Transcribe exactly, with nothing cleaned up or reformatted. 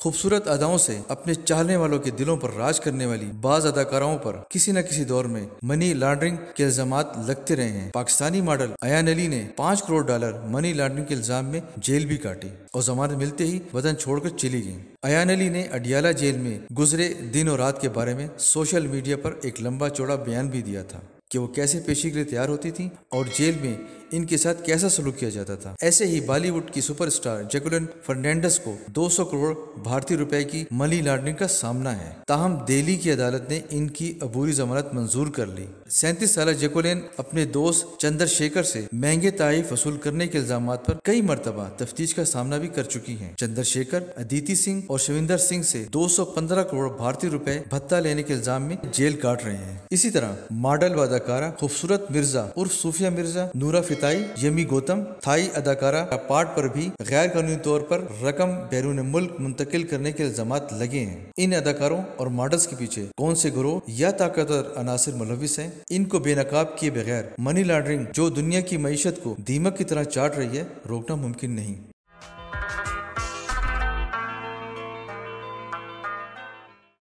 خوبصورت اداؤں سے اپنے چاہنے والوں کے دلوں پر راج کرنے والی بعض اداکاراؤں پر کسی نہ کسی دور میں منی لانڈرنگ کے الزامات لگتے رہے ہیں۔ پاکستانی ماڈل ایان علی نے پانچ کروڑ ڈالر منی لانڈرنگ کے الزام میں جیل بھی کاٹی اور ضمانت ملتے ہی وطن چھوڑ کر چلی گئی۔ ایان علی نے اڈیالہ جیل میں گزرے دن اور رات کے بارے میں سوشل میڈیا پر ایک لمبا چوڑا بیان بھی دیا تھا کہ وہ کیسے پیشی کے لیے تیار ہوتی تھیں اور جیل میں ان کے ساتھ کیسا سلوک کیا جاتا تھا۔ ایسے ہی بالی ووڈ کی سپر اسٹار جیکولین فرنینڈس کو دو سو کروڑ بھارتی روپے کی منی لانڈرنگ کا سامنا ہے، تاہم دہلی کی عدالت نے ان کی عبوری ضمانت منظور کر لی۔ سینتیس سالہ جیکولین اپنے دوست چندر شیکھر سے مہنگے تحائف وصول کرنے کے الزامات پر کئی مرتبہ تفتیش کا سامنا بھی کر چکی ہیں۔ چندر شیکھر ادیتی سنگھ اور شویندر سنگھ سے دو سو پندرہ کروڑ بھارتی روپے بھتہ لینے کے الزام میں جیل کاٹ رہے ہیں۔ اسی طرح ماڈل و اداکارہ خوبصورت مرزا عرف صوفیہ مرزا، نورا فتائی، یمی گوتم، تھائی اداکارہ پارٹ پر بھی غیر قانونی طور پر رقم بیرون ملک منتقل کرنے کے الزامات لگے ہیں۔ ان اداکاروں اور ماڈلز کے پیچھے کون سے گروہ یا طاقتور عناصر ملوث ہیں، ان کو بے نقاب کیے بغیر منی لانڈرنگ جو دنیا کی معیشت کو دیمک کی طرح چاٹ رہی ہے، روکنا ممکن نہیں۔